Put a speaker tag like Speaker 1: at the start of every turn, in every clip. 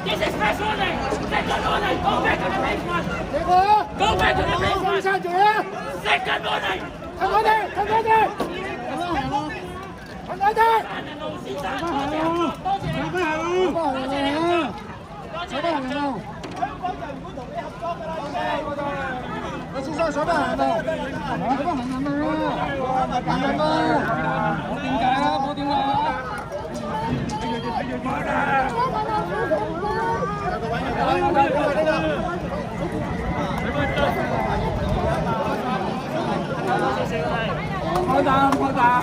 Speaker 1: This is first warning. Second warning. Go back to the basement. Go back to the basement. Second warning.
Speaker 2: Come on there. Come on there. Come on there. 我先生上班行路，上班行路啦，行路啦，冇點解啊？冇點解啊？冇打冇打，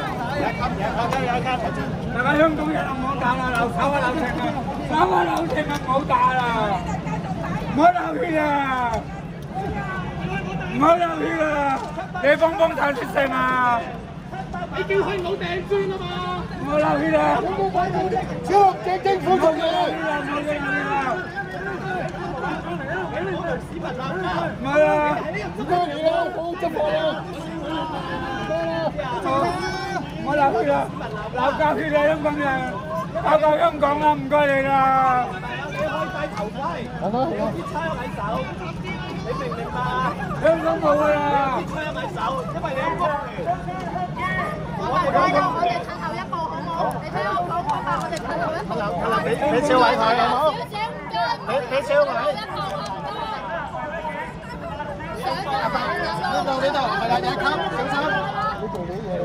Speaker 2: 大家香港人唔好打啦，留手啊留情啊，手啊留情啊，唔好打啦，唔好流血啊！ 唔好流血啊！你幫手出聲啊！你叫佢冇掟磚啊嘛！唔好流血啊！超嘅政府做嘢！唔係啊！唔該你啦，好執法啊！唔好流血啊！鬧交血啊！香港人，搞搞香港啦！唔該你啦！你可以戴頭盔，係咯係咯，啲差喺手。 你明唔明白啊？香港冇㗎啦！啲槍喺手，因為你係公權。我哋退後一步好冇？你睇我講法，我哋退後一步。俾小偉佢好冇？俾小偉。呢度係啦，你級小心。你做你嘢，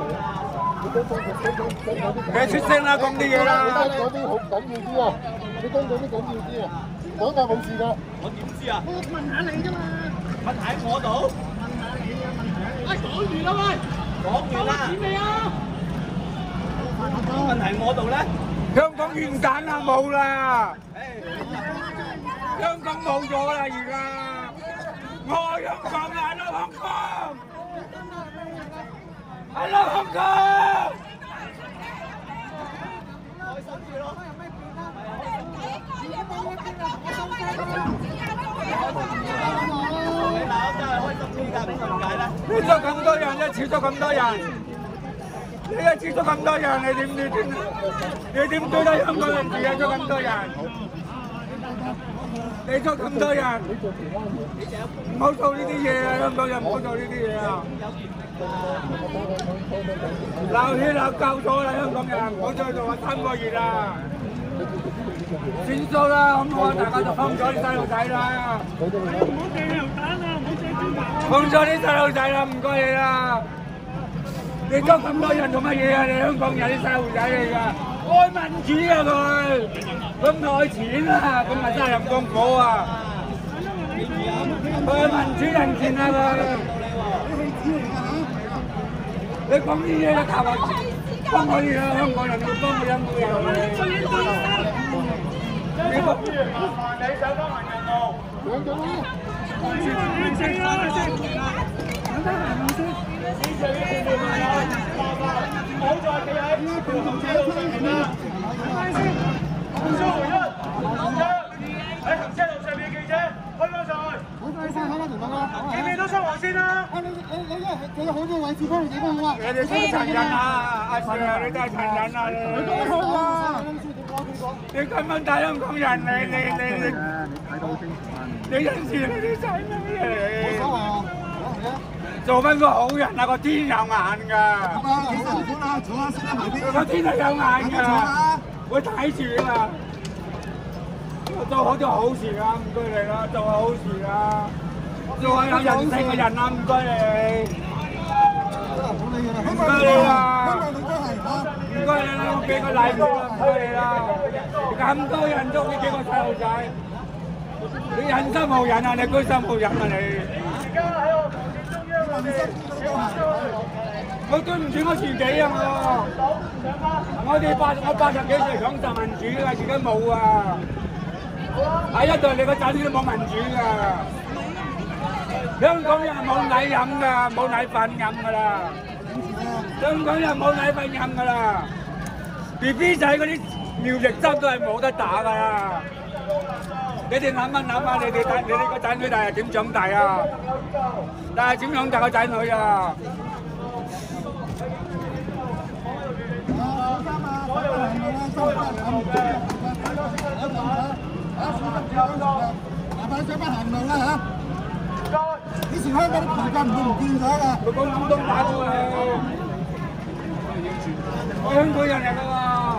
Speaker 2: 你出聲啦，講啲嘢啦。嗰啲好緊要啲啊！你跟嗰啲緊要啲啊！ 講架冇事㗎，我點知啊？我問下你啫嘛。問喺我度。問下你啊，問題。喂，講完啦喂。講完啦。錢未啊？問題我度咧。香港完蛋啦，冇啦。香港冇咗啦，而家。我愛香港啊 ，I love Hong Kong。I love Hong Kong。開心啲咯。 你咗咁多人，一次咗咁多人，你一次咗咁多人，你點對得香港人自己咗咁多人？你咗咁多人，唔好做呢啲嘢啊！香港人唔好做呢啲嘢啊！鬧血鬧夠咗啦，香港人，唔好再做3個月啦！ 算數啦，好唔好啊？大家就放咗啲細路仔啦。唔好掟榴彈啊！唔好掟磚頭。放咗啲細路仔啦，唔該你啦。你捉咁多人做乜嘢啊？你香港人啲細路仔嚟㗎，愛民主啊佢，咁愛錢啊，咁咪責任咁好啊。佢係民主人權啊佢。你講啲嘢都靠我幫我哋啦，香港人要幫我飲杯油。 呢個議員麻煩你上翻行人路。兩種啦。先啦，先。等等行路先。先上呢條路啊！麻煩，唔好再企喺條紅線路上面啦。等先。紅線回一，紅線。喺行車路上面嘅記者，開翻上去。好快先，開翻條路啦。記唔記得雙黃線啊？你好多位置幫你點樣啊？你哋真係殘忍啊！阿 Sir， 你真係殘忍啊！你都好啊！ 你根本大香港人，你睇到清楚啊！你認識你啲仔咩嘢？冇所謂啊！做乜個好人啊？個天有眼㗎！幾辛苦啦！坐下先啦，埋邊。個天係有眼㗎，會睇住㗎嘛。做好啲好事啊！唔該你啦，做好事啊！做下有人性嘅人啊！唔該你。唔該你啦！唔該你啦！我俾個禮物啦！唔該你啦！咁多人捉呢幾個細路仔，你忍心無忍啊！你居心無忍啊！你而家喺我防線中央，我對唔住我自己啊！我80幾歲享受民主㗎，而家冇啊！喺一代你個仔都冇民主㗎，香港人冇奶飲㗎，冇奶粉飲㗎啦。 香港人冇奶粉飲㗎啦 ，BB 仔嗰啲尿液針都係冇得打㗎啦。你哋諗下，你哋個仔女第日點長大啊？但係點養大個仔女啊？
Speaker 1: 麻煩上返行路啦嚇！以前香港啲葡國唔會唔見咗㗎。
Speaker 2: 佢講廣東話㗎喎，我香港人嚟㗎喎。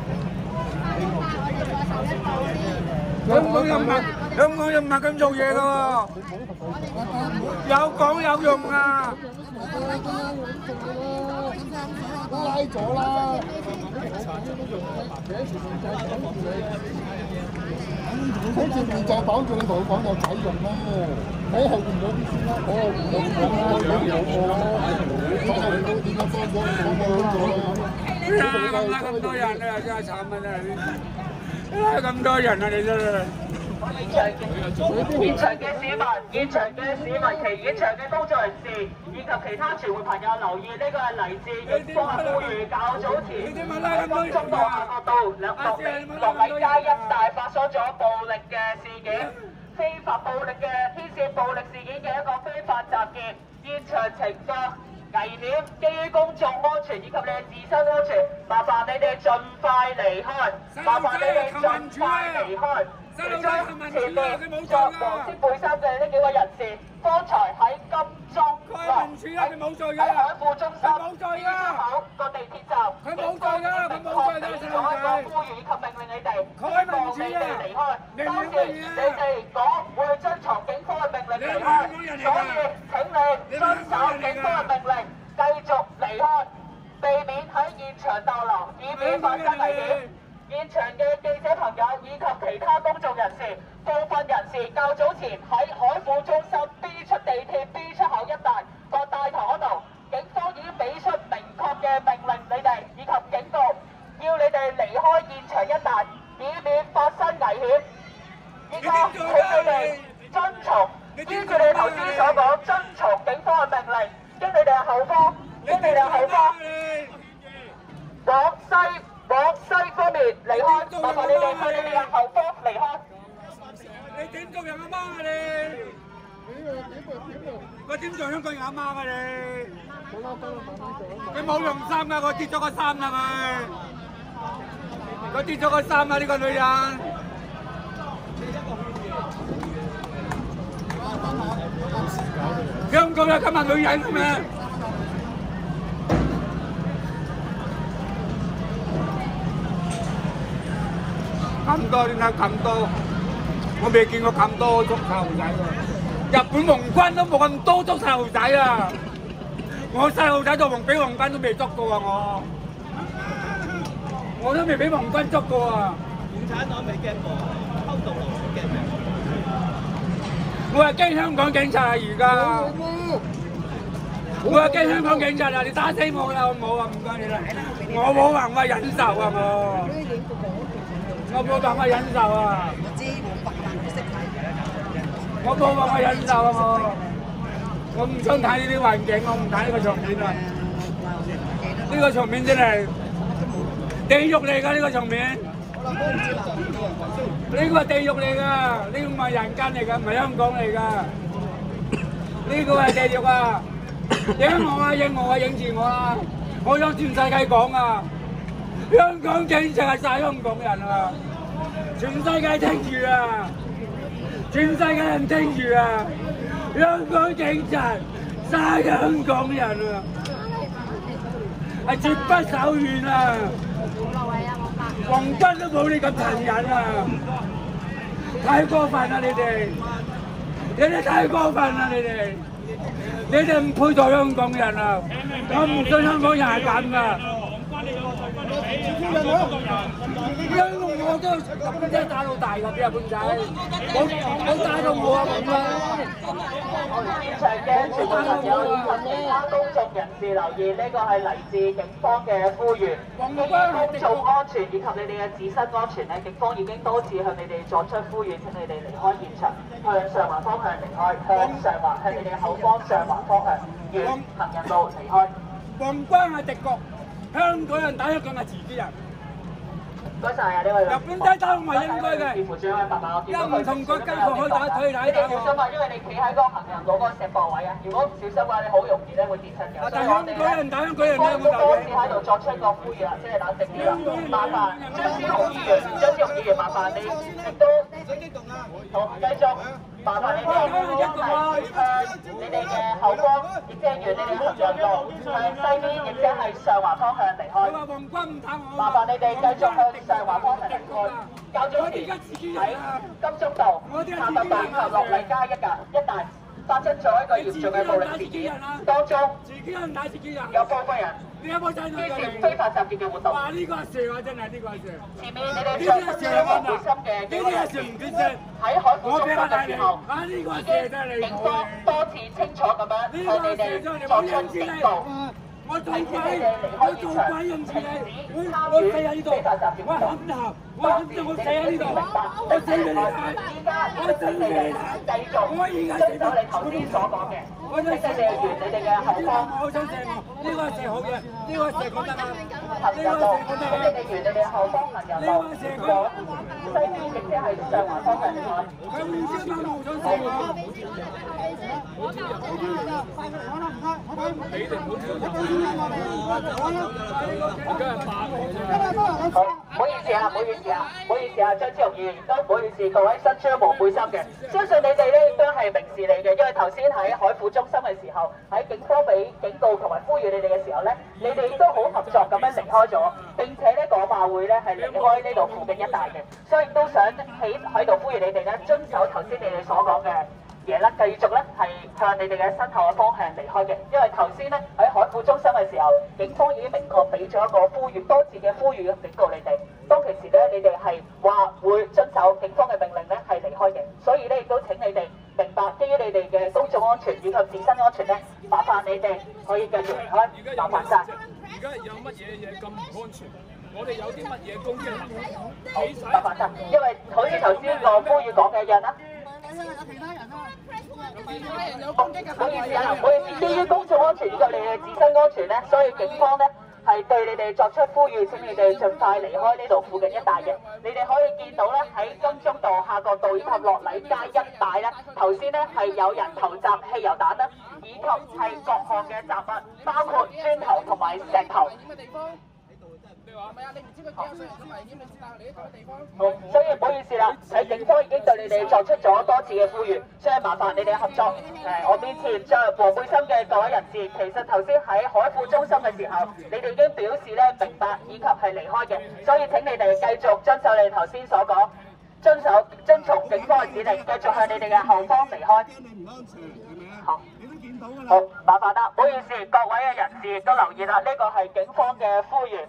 Speaker 2: 香港人唔係咁做嘢㗎喎，有講有用啊！
Speaker 1: 拉咗啦！喺前面就綁住你同佢講有仔用啦，喺後邊嗰啲先啦，嗰個唔好
Speaker 2: 咁多人啊，真係慘啊！真係咁多人啊，你真係。
Speaker 3: 現場嘅工作人士以及其他傳媒朋友留意，呢個係嚟自警方呼籲較早前喺金鐘道夏慤道樂禮街一帶發生咗暴力嘅事件，非法暴力嘅牽涉暴力事件嘅一個非法集結，現場情況危險，基於公眾安全以及你嘅自身安全，麻煩你哋盡快離開，麻煩你哋盡快離開。其中前面着黃色背衫嘅呢幾位人士，剛才喺金鐘喺海富中心 B 出口個地鐵站，警方已經明確俾咗一個呼籲以及命令你哋，希望你哋離開。當時你哋講會遵從警方嘅命令離開，所以請你遵守警方嘅命令，繼續離開，避免喺現場逗留，以免發生危險。現場嘅記者朋友以及其他公眾人士，部分人士較早前喺海富中心 B 出地鐵 B 出口一帶個大堂嗰度，警方已經俾出明確嘅命令你哋以及警告，要你哋離開現場一帶，以免發生危險。依家請你哋遵從，依據你頭先所講，遵從警方嘅命令，經你哋嘅後方，往西方面離開，麻煩你哋向你哋嘅後方離開。
Speaker 2: 你點做人阿媽啊你？我點做香港人阿媽啊你？佢冇用衫㗎，我跌咗個衫啦佢跌咗個衫啦呢個女人。香港有咁嘅女人咩？咁多點解咁多？我未見過咁多捉細路仔喎！日本皇軍都冇咁多捉細路仔啊！我細路仔就俾皇軍都未捉過啊！我都未俾皇軍捉過啊！
Speaker 4: 共產黨未驚過，偷渡路驚咩？
Speaker 2: 我係驚香港警察啊！而家我係驚香港警察啊！你打死我啦！我冇啊！唔該你啦！我冇辦法忍受啊！我冇辦法忍受啊！
Speaker 5: 我知黃白藍都識睇。
Speaker 2: 我冇辦法忍受啊！我唔想睇呢啲環境，我唔睇呢個場面啊！呢個場面真係地獄嚟㗎！呢個場面，呢個係地獄嚟㗎！呢個唔係人間嚟㗎，唔係香港嚟㗎！呢個係地獄啊！影我啊！影我啊！影住我啦！我想全世界講啊！香港警察係晒香港人啊！全世界聽住啊！全世界人聽住啊！香港警察晒香港人啊！係絕不手軟啊！皇軍都冇你咁殘忍啊！太過分啦你哋！你哋太過分啦你哋唔配做香港人啊！我唔信香港人係咁噶！我都咁真係打到大㗎，啲日本仔，冇打到我啊咁啊！
Speaker 3: 現場嘅傳媒朋友以及其他公眾人士留意，呢個係嚟自警方嘅呼籲。基於公眾安全以及你哋嘅自身安全咧，警方已經多次向你哋作出呼籲，請你哋離開現場，向上環方向離開，向你哋嘅後方上環方向，沿行人路離開。
Speaker 2: 皇軍係敵國，香港人打香港係自己人。
Speaker 3: 唔該曬啊！呢位
Speaker 2: 日本仔打唔係應該嘅。
Speaker 3: 視乎最後爸爸，我見到佢
Speaker 2: 唔同國家佢可以打。
Speaker 3: 你哋小心啊！因為你企喺嗰個行人路嗰個石壆位啊，如果唔小心嘅話，你好容易咧會跌親嘅。
Speaker 2: 但香港人打香港人咧，我
Speaker 3: 多次喺度作出一個呼籲啦，即係冷靜啲啦，麻煩張超雄議員議員麻煩你亦都好繼續。麻煩你哋一齊向你哋嘅後方，亦即係沿你哋行人路向西邊，亦即係上環方向離開。麻煩你哋繼續向上環方向離開。較早前喺金鐘道、下德道及樂禮街一帶發生咗一個嚴重嘅暴力事件，當中有部分人支持非法集結嘅活動。前面你哋着黑色背心嘅幾位人士喺海富中心嘅時候，已經警方多次清楚咁樣向你哋作出警告。提醒你哋離開現場，停止參與非法集結活動。當時你哋已經明白並且離開，依家要請你哋繼續遵守你頭先所講嘅，並且你哋沿你哋嘅後方行人路，請你哋沿你哋後方行人路往西邊，亦即係上環方向離開。好，唔好意思啊，張超雄議員，亦都唔好意思各位身穿黃背心嘅，相信你哋咧亦都係明事理嘅，因為頭先喺海富中心嘅時候，喺警方俾警告同埋呼籲你哋嘅時候咧，你哋都好合作咁樣離開咗，並且咧講話會咧係離開呢度附近一帶嘅，所以都想喺度呼籲你哋咧遵守頭先你哋所講嘅嘢啦，繼續咧係向你哋嘅身後嘅方向離開嘅，因為頭先咧喺海富中心嘅時候，警方已經明確俾咗一個呼籲，多次嘅呼籲嘅警告你哋。當其時咧，你哋係話會遵守警方嘅命令咧，係離開嘅，所以咧亦都請你哋明白，基於你哋嘅公眾安全以及自身安全咧，麻煩你哋可以繼續離開，麻煩晒。
Speaker 2: 而家有乜嘢咁唔安全？我哋有啲乜嘢攻擊行動？
Speaker 3: 好，麻煩晒，因為好似頭先個呼籲講嘅一樣啦。唔好意思啊，唔好意思，基於公眾安全以及你哋自身安全咧，所以警方咧係對你哋作出呼籲，請你哋盡快離開呢度附近一帶嘅。你哋可以見到咧喺金鐘道、夏慤道以及樂禮街一帶咧，頭先咧係有人投擲汽油彈啦，以及係各項嘅雜物，包括磚頭同埋石頭。好，所以唔好意思啦，喺警方已經對你哋作出咗多次嘅呼籲，所以麻煩你哋合作。我面前着黃背心嘅各位人士，其實頭先喺海富中心嘅時候，你哋已經表示咧明白以及係離開嘅，所以請你哋繼續遵守你哋頭先所講，遵從警方嘅指令，繼續向你哋嘅後方離開。好，好，麻煩啦，唔好意思，各位嘅人士亦都留意啦，呢個係警方嘅呼籲。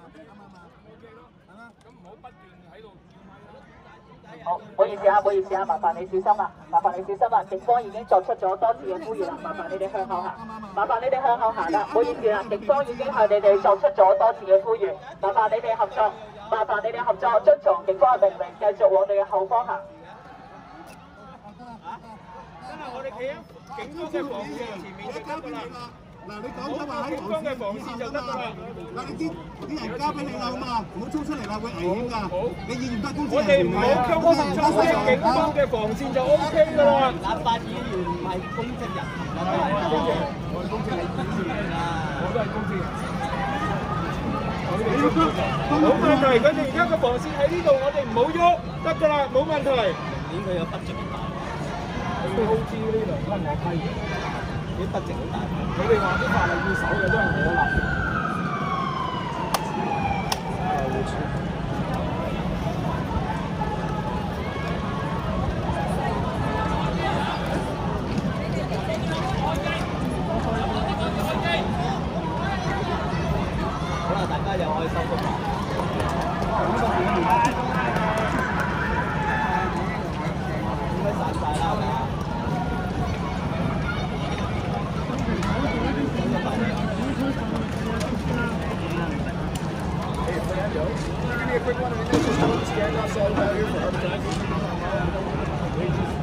Speaker 3: 好，唔好意思啊，麻煩你小心啦，警方已經作出咗多次嘅呼籲啦，麻煩你哋向後行，啦，唔好意思啦，警方已經向你哋作出咗多次嘅呼籲，麻煩你哋合作，遵從警方嘅命令，繼續往你嘅後方行。
Speaker 2: 真係我哋企喺警方嘅防線前面就得㗎啦。嗱，你講咗話喺警方嘅防線就得㗎啦。嗱，你啲人交俾你啦，好嘛？唔好衝出嚟啦，會危險㗎。好，你議員不公正。我哋唔好衝警方嘅防線就 OK 㗎啦。立法議員唔係公職人，我係公職係議員啊，我都係公職人。冇問題，佢哋而家個防線喺呢度，我哋唔好喐，得㗎啦，冇問題。明年佢有不值大。佢好似呢兩間我批嘅，啲不值好大。佢哋話啲法例要守嘅都係我立。好啦，大家又可以收工啦。應該散晒啦，係咪啊？Give me a quick one of the initial notes. Yeah, I saw that here for arbitrage.